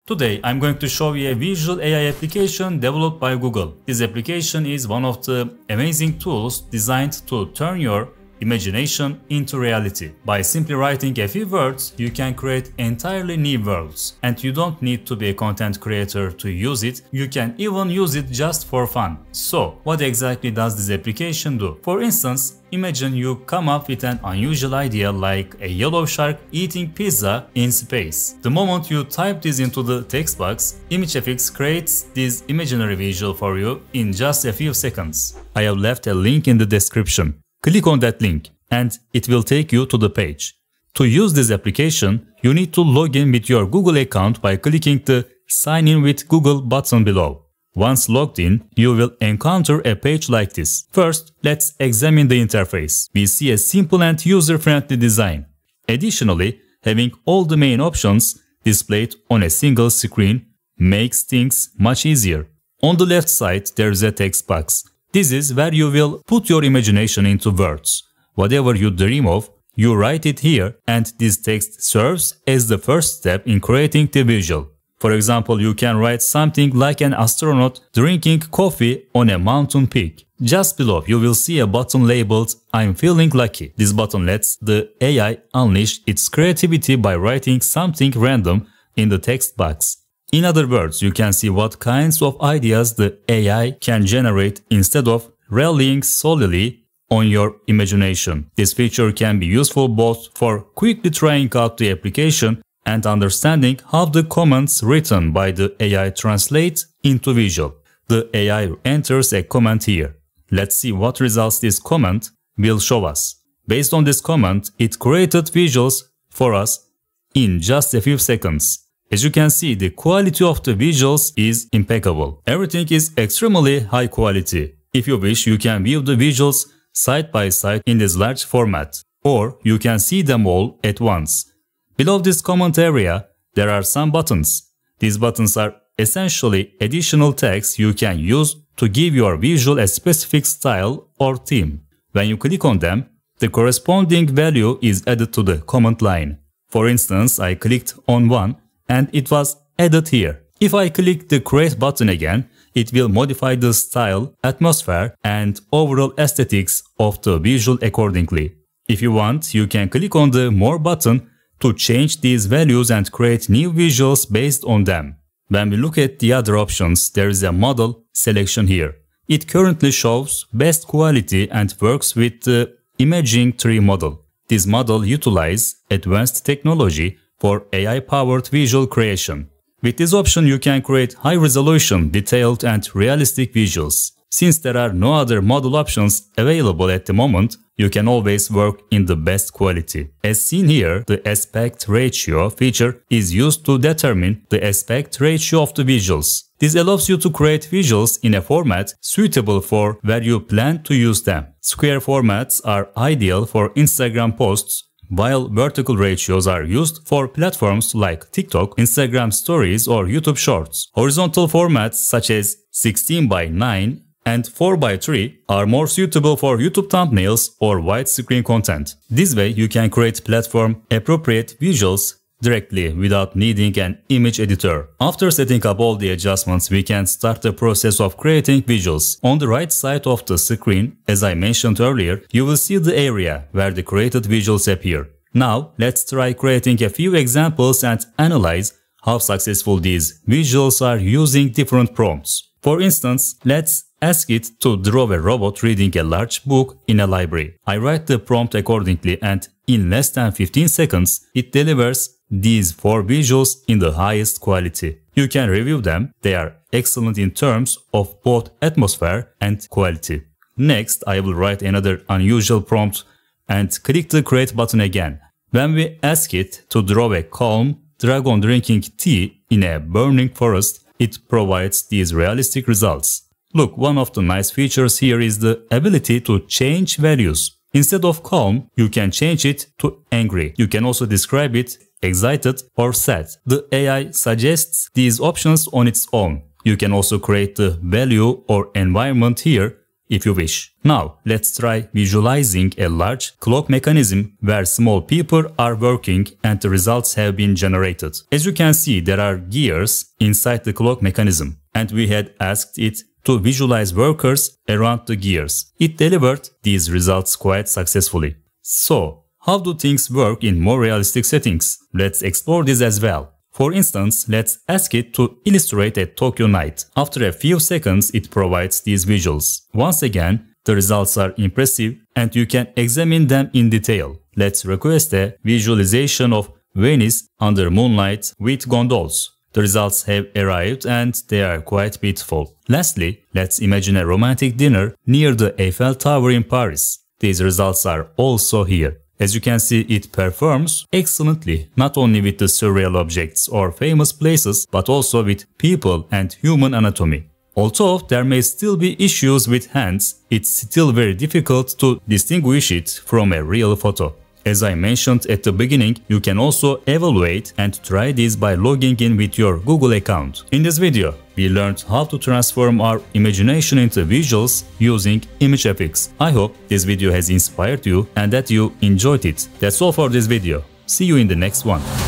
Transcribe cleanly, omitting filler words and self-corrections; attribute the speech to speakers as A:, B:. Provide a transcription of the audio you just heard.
A: Today I'm going to show you a visual AI application developed by Google. This application is one of the amazing tools designed to turn your imagination into reality. By simply writing a few words, you can create entirely new worlds. And you don't need to be a content creator to use it, you can even use it just for fun. So, what exactly does this application do? For instance, imagine you come up with an unusual idea like a yellow shark eating pizza in space. The moment you type this into the text box, ImageFX creates this imaginary visual for you in just a few seconds. I have left a link in the description. Click on that link and it will take you to the page. To use this application, you need to log in with your Google account by clicking the Sign in with Google button below. Once logged in, you will encounter a page like this. First, let's examine the interface. We see a simple and user-friendly design. Additionally, having all the main options displayed on a single screen makes things much easier. On the left side, there is a text box. This is where you will put your imagination into words. Whatever you dream of, you write it here, and this text serves as the first step in creating the visual. For example, you can write something like an astronaut drinking coffee on a mountain peak. Just below, you will see a button labeled "I'm feeling lucky." This button lets the AI unleash its creativity by writing something random in the text box. In other words, you can see what kinds of ideas the AI can generate instead of relying solely on your imagination. This feature can be useful both for quickly trying out the application and understanding how the commands written by the AI translate into visual. The AI enters a command here. Let's see what results this command will show us. Based on this command, it created visuals for us in just a few seconds. As you can see, the quality of the visuals is impeccable. Everything is extremely high quality. If you wish, you can view the visuals side by side in this large format, or you can see them all at once. Below this comment area, there are some buttons. These buttons are essentially additional text you can use to give your visual a specific style or theme. When you click on them, the corresponding value is added to the command line. For instance, I clicked on one and it was added here. If I click the Create button again, it will modify the style, atmosphere, and overall aesthetics of the visual accordingly. If you want, you can click on the More button to change these values and create new visuals based on them. When we look at the other options, there is a model selection here. It currently shows best quality and works with the Imaging Tree model. This model utilizes advanced technology for AI-powered visual creation. With this option, you can create high-resolution, detailed and realistic visuals. Since there are no other model options available at the moment, you can always work in the best quality. As seen here, the aspect ratio feature is used to determine the aspect ratio of the visuals. This allows you to create visuals in a format suitable for where you plan to use them. Square formats are ideal for Instagram posts, while vertical ratios are used for platforms like TikTok, Instagram Stories or YouTube Shorts. Horizontal formats such as 16:9 and 4:3 are more suitable for YouTube thumbnails or widescreen content. This way, you can create platform-appropriate visuals directly without needing an image editor. After setting up all the adjustments, we can start the process of creating visuals. On the right side of the screen, as I mentioned earlier, you will see the area where the created visuals appear. Now, let's try creating a few examples and analyze how successful these visuals are using different prompts. For instance, let's ask it to draw a robot reading a large book in a library. I write the prompt accordingly and in less than 15 seconds, it delivers these 4 visuals in the highest quality. You can review them. They are excellent in terms of both atmosphere and quality. Next, I will write another unusual prompt and click the Create button again. When we ask it to draw a calm dragon drinking tea in a burning forest, it provides these realistic results. Look, one of the nice features here is the ability to change values. Instead of calm, you can change it to angry. You can also describe it excited or sad. The AI suggests these options on its own. You can also create the value or environment here if you wish. Now, let's try visualizing a large clock mechanism where small people are working and the results have been generated. As you can see, there are gears inside the clock mechanism, and we had asked it to visualize workers around the gears. It delivered these results quite successfully. So, how do things work in more realistic settings? Let's explore this as well. For instance, let's ask it to illustrate a Tokyo night. After a few seconds, it provides these visuals. Once again, the results are impressive and you can examine them in detail. Let's request a visualization of Venice under moonlight with gondolas. The results have arrived and they are quite beautiful. Lastly, let's imagine a romantic dinner near the Eiffel Tower in Paris. These results are also here. As you can see, it performs excellently, not only with the surreal objects or famous places, but also with people and human anatomy. Although there may still be issues with hands, it's still very difficult to distinguish it from a real photo. As I mentioned at the beginning, you can also evaluate and try this by logging in with your Google account. In this video, we learned how to transform our imagination into visuals using ImageFX. I hope this video has inspired you and that you enjoyed it. That's all for this video. See you in the next one.